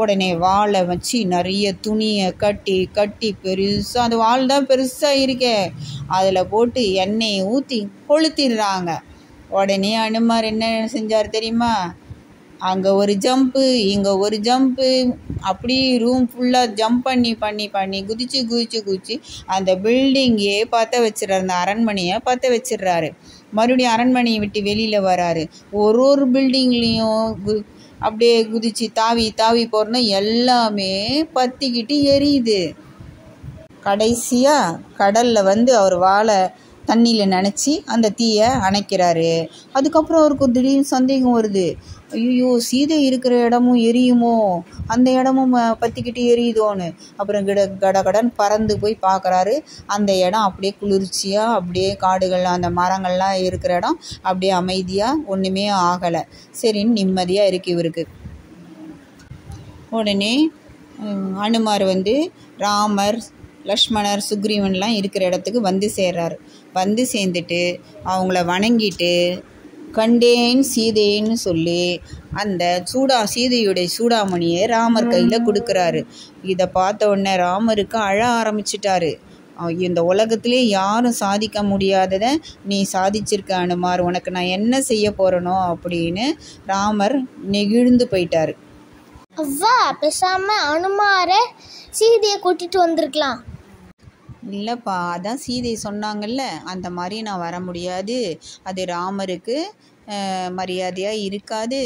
உடனே வாளை வச்சு நிறைய துணியை கட்டி கட்டி பெருசாக, அந்த வாள் தான் பெருசாக இருக்கே, அதில் போட்டு எண்ணெயை ஊற்றி கொளுத்திடுறாங்க. உடனே அனுமார் என்ன செஞ்சார் தெரியுமா? அங்கே ஒரு ஜம்ப்பு, இங்கே ஒரு ஜம்ப்பு, அப்படி ரூம் ஃபுல்லாக ஜம்ப் பண்ணி பண்ணி பண்ணி குதிச்சு குதிச்சு குதிச்சு அந்த பில்டிங்கே பற்ற வச்சிடறாரு, அந்த அரண்மனையை பற்ற வச்சிடுறாரு. மறுபடியும் அரண்மனையை விட்டு வெளியில் வராரு. ஒரு பில்டிங்லேயும் அப்படியே குதிச்சு தாவி தாவி போகிறோன்னா எல்லாமே பற்றிக்கிட்டு எரியுது. கடைசியாக கடலில் அவர் வாழை தண்ணியில் நனைச்சி அந்த தீயை அணைக்கிறாரு. அதுக்கப்புறம் அவருக்கு ஒரு திடீர்னு சந்தேகம் வருது. ஐயோ, சீதை இருக்கிற இடமும் எரியுமோ, அந்த இடமும் பற்றிக்கிட்டு எரியுதோன்னு. அப்புறம் கடகடன் பறந்து போய் பார்க்குறாரு. அந்த இடம் அப்படியே குளிர்ச்சியாக, அப்படியே காடுகள் அந்த மரங்கள்லாம் இருக்கிற இடம் அப்படியே அமைதியாக, ஒன்றுமே ஆகலை. சரின்னு நிம்மதியாக இருக்கு இவருக்கு. உடனே அனுமார் ராமர், லக்ஷ்மணர், சுக்ரீவன்லாம் இருக்கிற இடத்துக்கு வந்து சேர்றாரு. வந்து சேர்ந்துட்டு அவங்கள வணங்கிட்டு கண்டேன் சீதைன்னு சொல்லி அந்த சீதையுடைய சூடாமணியை ராமர் கையில் கொடுக்குறாரு. இதை பார்த்த உடனே ராமருக்கு அழ ஆரம்பிச்சிட்டாரு. இந்த உலகத்திலே யாரும் சாதிக்க முடியாததை நீ சாதிச்சிருக்க அனுமார், உனக்கு நான் என்ன செய்ய போகிறனோ அப்படின்னு ராமர் நெகிழ்ந்து போயிட்டாரு. அவ்வா, பேசாம அனுமாரை சீதையை கூட்டிட்டு வந்திருக்கலாம். இல்லைப்பா, அதான் சீதை சொன்னாங்கல்ல, அந்த மாதிரி நான் வர முடியாது, அது ராமருக்கு மரியாதையாக இருக்காது,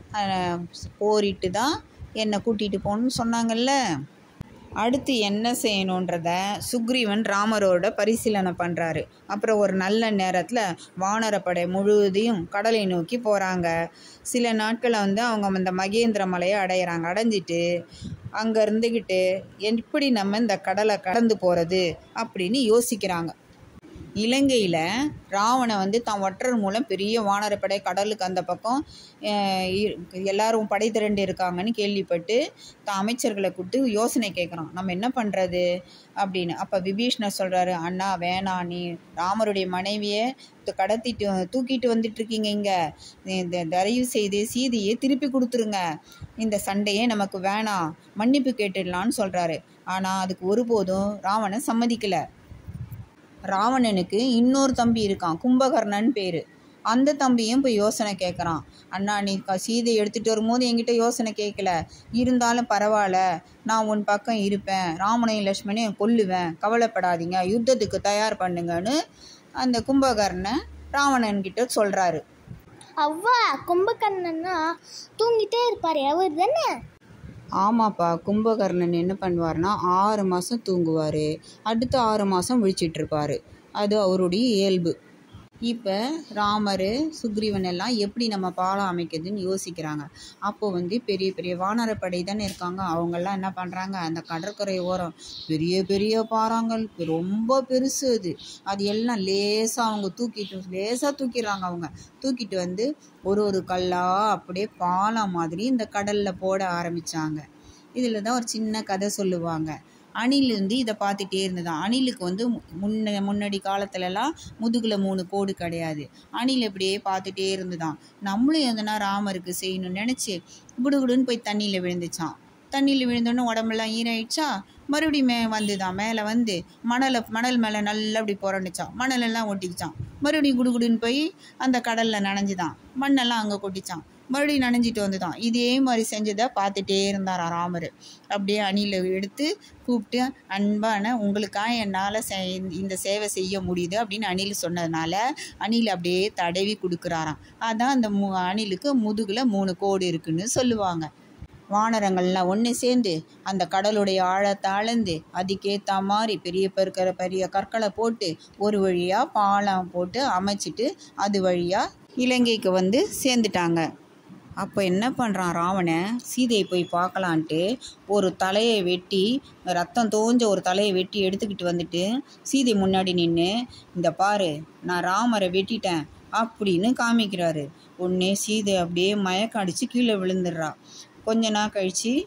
போரிட்டு தான் என்னை கூட்டிகிட்டு போகணுன்னு சொன்னாங்கல்ல. அடுத்து என்ன செய்யணுன்றத சுக்ரீவன் ராமரோட பரிசீலனை பண்ணுறாரு. அப்புறம் ஒரு நல்ல நேரத்தில் வானரப்படை முழுவதையும் கடலை நோக்கி போகிறாங்க. சில நாட்களை அவங்க அந்த மகேந்திர மலையை அடையிறாங்க. அடைஞ்சிட்டு அங்கே இருந்துக்கிட்டு எப்படி நம்ம இந்த கடலை கடந்து போகிறது அப்படின்னு யோசிக்கிறாங்க. இலங்கையில் ராவணன் தான் ஒற்றர் மூலம் பெரிய வானரப்படை கடலுக்கு அந்த பக்கம் எல்லாரும் படை திரண்டு இருக்காங்கன்னு கேள்விப்பட்டு அமைச்சர்களை கூப்பிட்டு யோசனை கேட்குறான், நம்ம என்ன பண்ணுறது அப்படின்னு. அப்போ விபீஷ்ணர் சொல்கிறாரு, அண்ணா வேணாம், நீ ராமருடைய மனைவியை தூக்கிட்டு வந்துட்டுருக்கீங்க, இங்கே இந்த தயவு செய்து சீதையை திருப்பி கொடுத்துருங்க, இந்த சண்டையே நமக்கு வேணாம், மன்னிப்பு கேட்டுடலான்னு சொல்கிறாரு. ஆனால் அதுக்கு ஒருபோதும் ராவணன் சம்மதிக்கலை. ராவணனுக்கு இன்னொரு தம்பி இருக்கான், கும்பகர்ணன் பேர். அந்த தம்பியும் போய் யோசனை கேட்குறான், அண்ணா நீ சீதை எடுத்துகிட்டு வரும்போது என்கிட்ட யோசனை கேட்கல, இருந்தாலும் பரவாயில்ல, நான் உன் பக்கம் இருப்பேன், ராமனையும் லக்ஷ்மணையும் கொல்லுவேன், கவலைப்படாதீங்க, யுத்தத்துக்கு தயார் பண்ணுங்கன்னு அந்த கும்பகர்ணன் ராவணன்கிட்ட சொல்கிறாரு. அவ்வா, கும்பகர்ணன்னா தூங்கிட்டே இருப்பார், அவர் தானே? ஆமாப்பா, கும்பகர்ணன் என்ன பண்ணுவார்னா 6 மாதம் தூங்குவார், அடுத்த 6 மாதம் விழிச்சிட்ருப்பார், அது அவருடைய இயல்பு. இப்போ ராமர், சுக்ரீவன் எல்லாம் எப்படி நம்ம பாலம் அமைக்கிறதுன்னு யோசிக்கிறாங்க. அப்போது பெரிய பெரிய வானரப்படை தானே இருக்காங்க, அவங்கெல்லாம் என்ன பண்ணுறாங்க, அந்த கடற்கரை ஓரம் பெரிய பெரிய பாறாங்கள் ரொம்ப பெருசு, அது எல்லாம் லேசாக அவங்க லேசாக தூக்கிடுறாங்க. அவங்க தூக்கிட்டு ஒரு கல்லாக அப்படியே பாலம் மாதிரி இந்த கடலில் போட ஆரம்பித்தாங்க. இதில் தான் ஒரு சின்ன கதை சொல்லுவாங்க. அணில் இதை பார்த்துட்டே இருந்ததான். அணிலுக்கு முன்னாடி காலத்துலலாம் முதுகில் 3 கோடு கிடையாது. அணில் இப்படியே பார்த்துட்டே இருந்துதான். நம்மளும் எதனா ராமருக்கு செய்யணும்னு நினச்சி குடுகுடுன்னு போய் தண்ணியில் விழுந்துச்சான். தண்ணியில் விழுந்தோன்னே உடம்பெல்லாம் ஈராயிடுச்சா, மறுபடியும் வந்துதான் மேலே மணல் மேலே நல்லா அப்படி புரண்டுச்சான், மணலெல்லாம் ஒட்டிக்கிச்சான். மறுபடியும் குடுகுடுன்னு போய் அந்த கடலில் நனைஞ்சுதான், மண்ணெல்லாம் அங்கே கொட்டிச்சான், மறுபடியும் நனைஞ்சிட்டு வந்துதான். இதே மாதிரி செஞ்சதை பார்த்துட்டே இருந்தார் ராமர். அப்படியே அணிலை எடுத்து கூப்பிட்டு, அன்பான உங்களுக்காக என்னால் இந்த சேவை செய்ய முடியுது அப்படின்னு அணில் சொன்னதுனால அணில் அப்படியே தடவி கொடுக்குறாராம். அதான் அந்த அணிலுக்கு முதுகில் 3 கோடு இருக்குன்னு சொல்லுவாங்க. வானரங்கள்லாம் ஒன்று சேர்ந்து அந்த கடலுடைய ஆழத்தை அளந்து அதுக்கேற்ற மாதிரி பெரிய கற்களை போட்டு ஒரு வழியாக பாலம் போட்டு அமைச்சிட்டு அது வழியாக இலங்கைக்கு சேர்ந்துட்டாங்க. அப்போ என்ன பண்ணுறான் ராவணன், சீதையை போய் பார்க்கலான்ட்டு ஒரு தலையை வெட்டி, ரத்தம் தோஞ்ச ஒரு தலையை வெட்டி எடுத்துக்கிட்டு சீதை முன்னாடி நின்று, இந்த பாரு நான் ராமரை வெட்டிட்டேன் அப்படின்னு காமிக்கிறாரு. உடனே சீதை அப்படியே மயக்கம் அடித்து கீழே விழுந்துடுறா. கொஞ்ச நாள் கழித்து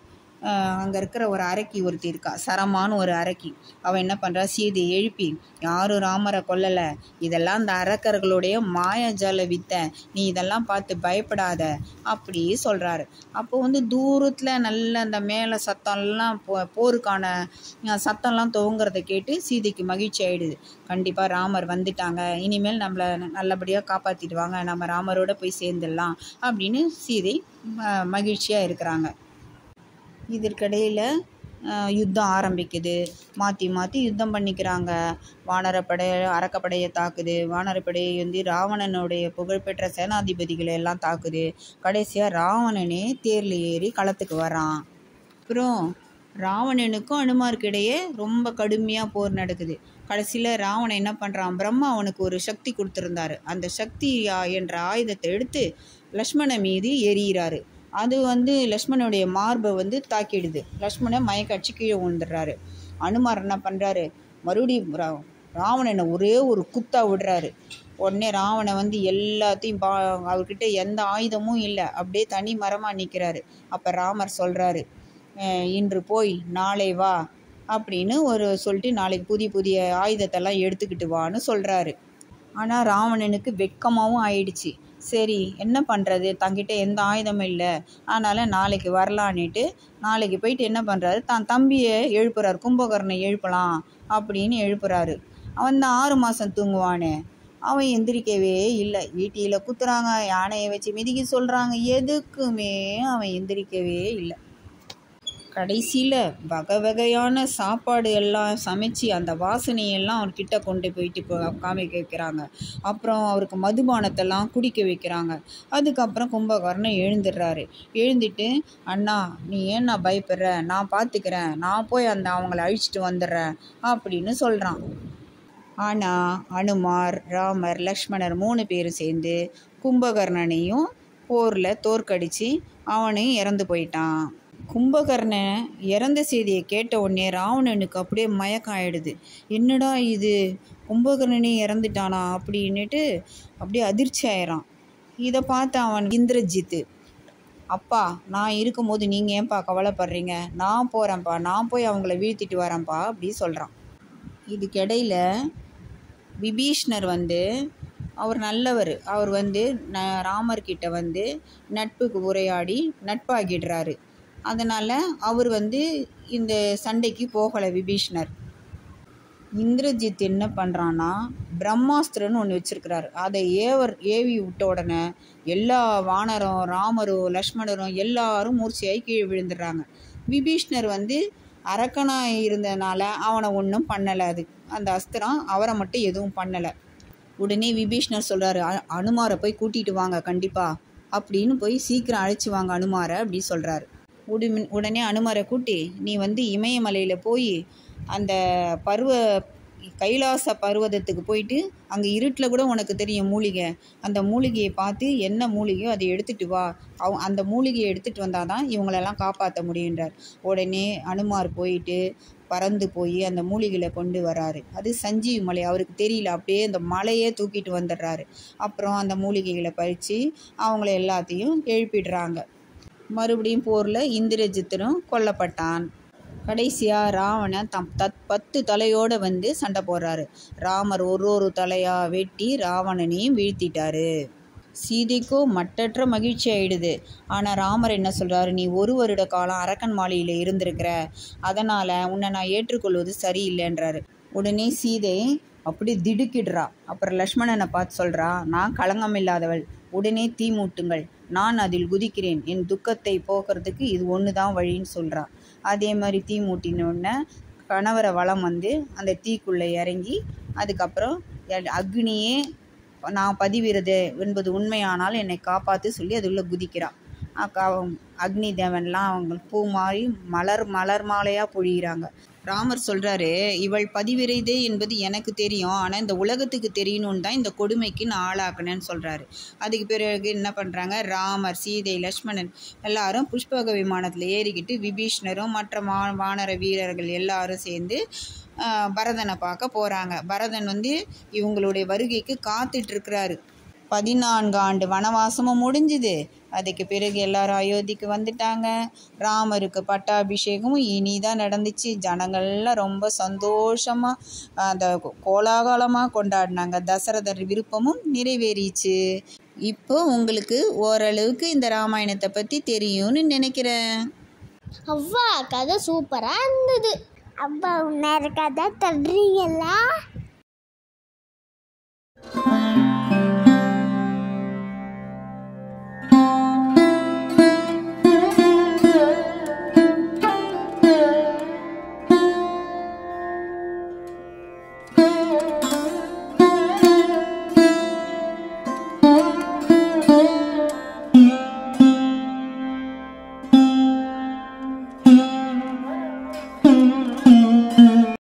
அங்கே இருக்கிற ஒரு அரக்கி ஒருத்தி இருக்கா, சரமானு ஒரு அரக்கி. அவன் என்ன பண்ணுறா, சீதையை எழுப்பி, யாரும் ராமரை கொல்லலை, இதெல்லாம் அந்த அரக்கர்களுடைய மாயாஜால வித்தை, நீ இதெல்லாம் பார்த்து பயப்படாத அப்படி சொல்கிறாரு. அப்போ தூரத்தில் நல்ல அந்த மேலே சத்தம்லாம் போருக்கான சத்தம்லாம் துவங்குறத கேட்டு சீதைக்கு மகிழ்ச்சி ஆகிடுது. கண்டிப்பாக ராமர் வந்துட்டாங்க, இனிமேல் நம்மளை நல்லபடியாக காப்பாற்றிடுவாங்க, நம்ம ராமரோட போய் சேர்ந்துடலாம் அப்படின்னு சீதை மகிழ்ச்சியாக இருக்கிறாங்க. இதற்கிடையில் யுத்தம் ஆரம்பிக்குது. மாற்றி மாற்றி யுத்தம் பண்ணிக்கிறாங்க. வானரப்படை அரக்கப்படையை தாக்குது. வானரப்படையை ராவணனுடைய புகழ்பெற்ற சேனாதிபதிகளை எல்லாம் தாக்குது. கடைசியாக ராவணனே தேரில் ஏறி களத்துக்கு வரான். அப்புறம் ராவணனுக்கும் அனுமாருக்கிடையே ரொம்ப கடுமையாக போர் நடக்குது. கடைசியில் ராவணன் என்ன பண்ணுறான், பிரம்மா அவனுக்கு ஒரு சக்தி கொடுத்துருந்தாரு. அந்த சக்தி என்ற ஆயுதத்தை எடுத்து லக்ஷ்மணன் மீது எறிகிறாரு. அது லக்ஷ்மணனுடைய மார்பை தாக்கிடுது. லக்ஷ்மணன் மயக்காட்சி கீழே விழுந்துடுறாரு. அனுமார் என்ன பண்ணுறாரு, மறுபடியும் ராவணனை ஒரே ஒரு குத்தா விடுறாரு. உடனே ராவணன் எல்லாத்தையும் அவர்கிட்ட எந்த ஆயுதமும் இல்லை, அப்படியே தனி மரமாக நிற்கிறாரு. அப்போ ராமர் சொல்கிறாரு, இன்று போய் நாளை வா அப்படின்னு சொல்லிட்டு நாளைக்கு புதிய புதிய ஆயுதத்தெல்லாம் எடுத்துக்கிட்டு வான்னு சொல்கிறாரு. ஆனால் ராவணனுக்கு வெட்கமாகவும் ஆயிடுச்சு. சரி என்ன பண்ணுறது, தங்கிட்ட எந்த ஆயுதமும் இல்லை, அதனால் நாளைக்கு வரலான்னுட்டு நாளைக்கு போயிட்டு என்ன பண்ணுறாரு, தான் தம்பியை எழுப்புறாரு, கும்பகர்ணனை எழுப்பலாம் அப்படின்னு எழுப்புறாரு. அவன் தான் 6 மாதம் தூங்குவானே, அவன் எந்திரிக்கவே இல்லை. ஈட்டியில் குத்துறாங்க, யானையை வச்சு மிதிக்க சொல்கிறாங்க, எதுக்குமே அவன் எந்திரிக்கவே இல்லை. கடைசியில் வகை வகையான சாப்பாடு எல்லாம் சமைச்சு அந்த வாசனையெல்லாம் அவர்கிட்ட கொண்டு போயிட்டு காமிக்க வைக்கிறாங்க. அப்புறம் அவருக்கு மதுபானத்தெல்லாம் குடிக்க வைக்கிறாங்க. அதுக்கப்புறம் கும்பகர்ணன் எழுந்துடுறாரு. எழுந்துட்டு, அண்ணா நீ ஏன்னா பயப்படுற, நான் பார்த்துக்கிறேன், நான் போய் அவங்கள அழிச்சிட்டு வந்துடுறேன் அப்படின்னு சொல்கிறான். ஆனால் அனுமார், ராமர், லக்ஷ்மணர் 3 பேரும் சேர்ந்து கும்பகர்ணனையும் போரில் தோற்கடித்து அவனையும் இறந்து போயிட்டான். கும்பகர்ணன் இறந்த செய்தியை கேட்ட உடனே ராவணனுக்கு அப்படியே மயக்கம் ஆயிடுது. என்னடா இது, கும்பகர்ணனே இறந்துட்டானா அப்படின்னுட்டு அப்படியே அதிர்ச்சி ஆயிடான். இதை பார்த்து அவன் இந்திரஜித்து, அப்பா நான் இருக்கும்போது நீங்கள் ஏன்பா கவலைப்படுறீங்க, நான் போகிறேன்ப்பா, நான் போய் அவங்கள வீழ்த்திட்டு வரேன்ப்பா அப்படி சொல்கிறான். இதுக்கிடையில் விபீஷ்ணர் அவர் நல்லவர். அவர் ராமர்கிட்ட நட்புக்கு உரையாடி நட்பாகிடுறாரு. அதனால் அவர் இந்த சண்டைக்கு போகலை விபீஷ்ணர். இந்திரஜித் என்ன பண்ணுறான்னா, பிரம்மாஸ்திரன்னு ஒன்று வச்சுருக்கிறாரு. அதை ஏவி விட்ட உடனே எல்லா வானரும், ராமரும், லக்ஷ்மணரும் எல்லாரும் மூர்ச்சையாகி கீழே விழுந்துடுறாங்க. விபீஷ்ணர் அரக்கனாக இருந்ததுனால அவனை ஒன்றும் பண்ணலை. அந்த அஸ்திரம் அவரை மட்டும் எதுவும் பண்ணலை. உடனே விபீஷ்ணர் சொல்கிறாரு, அனுமாரை போய் கூட்டிகிட்டு வாங்க கண்டிப்பாக அப்படின்னு போய் சீக்கிரம் அழைச்சி வாங்க அனுமாரை அப்படி சொல்கிறாரு. உடனே அனுமாரை கூட்டி, நீ இமயமலையில் போய் அந்த கைலாச பர்வதத்துக்கு போயிட்டு அங்கே இருட்டில் கூட உனக்கு தெரியும் மூலிகை, அந்த மூலிகையை பார்த்து என்ன மூலிகையோ அதை எடுத்துகிட்டு வா, அந்த மூலிகையை எடுத்துகிட்டு வந்தால் தான் இவங்களெல்லாம் காப்பாற்ற முடியுன்றார். உடனே அனுமார் போயிட்டு பறந்து போய் அந்த மூலிகைகளை கொண்டு வராரு. அது சஞ்சீவி மலை, அவருக்கு தெரியல, அப்படியே அந்த மலையே தூக்கிட்டு வந்துடுறாரு. அப்புறம் அந்த மூலிகைகளை பறித்து அவங்கள எல்லாத்தையும் எழுப்பிடுறாங்க. மறுபடியும் போரில் இந்திரஜித்தனும் கொல்லப்பட்டான். கடைசியாக ராவணன் 10 தலையோடு சண்டை போடுறாரு. ராமர் ஒரு தலையாக வெட்டி ராவணனையும் வீழ்த்திட்டாரு. சீதைக்கோ மற்றற்ற மகிழ்ச்சி ஆயிடுது. ஆனால் ராமர் என்ன சொல்கிறாரு, நீ 1 வருட காலம் அரக்கன் மாளிகையில் இருந்திருக்கிற, அதனால் உன்னை நான் ஏற்றுக்கொள்வது சரியில்லைன்றாரு. உடனே சீதை அப்படி திடுக்கிடுறா. அப்புறம் லக்ஷ்மணனை பார்த்து சொல்கிறா, நான் களங்கம் இல்லாதவள், உடனே தீ மூட்டுங்கள், நான் அதில் குதிக்கிறேன், என் துக்கத்தை போக்குறதுக்கு இது ஒன்று தான் வழின்னு சொல்கிறா. அதே மாதிரி தீ மூட்டினோடனே கணவரை வலம் அந்த தீக்குள்ளே இறங்கி, அதுக்கப்புறம் அக்னியே நான் பதிவிறது என்பது உண்மையானால் என்னை காப்பாற்று சொல்லி அது உள்ளே குதிக்கிறான். அக்னி தேவன்லாம் அவங்க பூ மாறி மலர் மாலையாக பொழிகிறாங்க. ராமர் சொல்கிறாரு, இவள் பதிவிரைதே என்பது எனக்கு தெரியும், ஆனால் இந்த உலகத்துக்கு தெரியணுன்னு தான் இந்த கொடுமைக்கு நான் ஆளாக்குனேன்னு சொல்கிறாரு. அதுக்கு பிறகு என்ன பண்ணுறாங்க, ராமர், சீதை, லக்ஷ்மணன் எல்லாரும் புஷ்பக விமானத்தில் ஏறிக்கிட்டு விபீஷ்ணரும் மற்ற வானர வீரர்கள் எல்லாரும் சேர்ந்து பரதனை பார்க்க போகிறாங்க. பரதன் இவங்களுடைய வருகைக்கு காத்துட்ருக்கிறாரு. 14 ஆண்டு வனவாசமும் முடிஞ்சுது. அதுக்கு பிறகு எல்லாரும் அயோத்திக்கு வந்துட்டாங்க. ராமருக்கு பட்டாபிஷேகமும் இனிதான் நடந்துச்சு. ஜனங்கள்லாம் ரொம்ப சந்தோஷமாக அந்த கோலாகலமாக கொண்டாடினாங்க. தசரதர் விருப்பமும் நிறைவேறிச்சு. இப்போ உங்களுக்கு ஓரளவுக்கு இந்த ராமாயணத்தை பற்றி தெரியும்னு நினைக்கிறேன். அவ்வா கதை சூப்பராக இருந்தது. அவ்வா உன்னோட கதை தடுறீங்களா?